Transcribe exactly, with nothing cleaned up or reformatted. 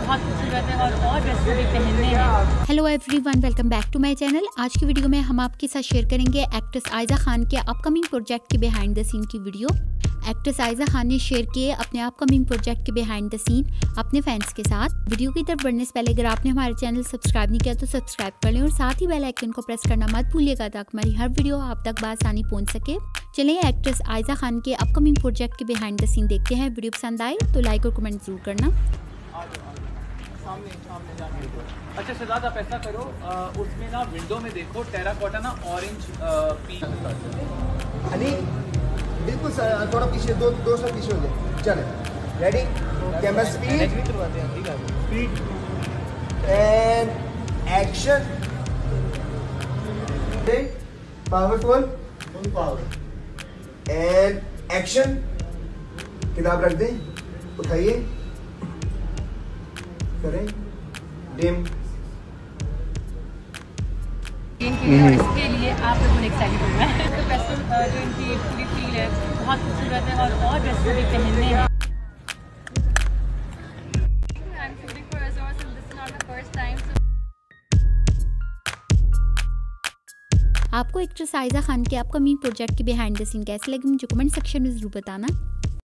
बहुत खूबसूरत है और और ड्रेसेस भी पहनने हैं। Hello everyone, welcome back to my channel. आज की वीडियो में हम आपके साथ शेयर करेंगे एक्ट्रेस आयजा खान के अपकमिंग प्रोजेक्ट के बिहाइंड द सीन की वीडियो। एक्ट्रेस आयजा खान ने शेयर किए अपने अपकमिंग प्रोजेक्ट के बिहाइंड द सीन अपने फैंस के साथ। वीडियो की तरफ बढ़ने से पहले अगर आपने हमारे चैनल सब्सक्राइब नहीं किया तो सब्सक्राइब कर लें और साथ ही बेल आइकन को प्रेस करना मत भूलिएगा ताकि हमारी हर वीडियो आप तक बआसानी पहुंच सके। चलिए एक्ट्रेस आयजा खान के अपकमिंग प्रोजेक्ट के बिहाइंड द सीन देखते हैं। वीडियो पसंद आए तो लाइक और कमेंट जरूर करना। सामने सामने जाने दो। अच्छा शहजाद, आप ऐसा करो, आ, उसमें ना विंडो में देखो टेराकोटा ना ऑरेंज पी अली बिल्कुल सर, थोड़ा पीछे दो दो सौ पीछे हो जाए। चले ready, camera speed speed and action. Powerful full power and action. किताब रख दें, उठाइए, करें डिम। इसके लिए आप लोगों ने एक्साइटेड होना है। तो फेस्टिवल जो इनकी पूरी फील है बहुत खूबसूरत है और और ड्रेसेस भी पहनने हैं। आपको एक्ट्रेस आयजा खान के अपकमिंग प्रोजेक्ट के बिहाइंड द सीन कैसे लगे मुझे कमेंट सेक्शन में जरूर बताना।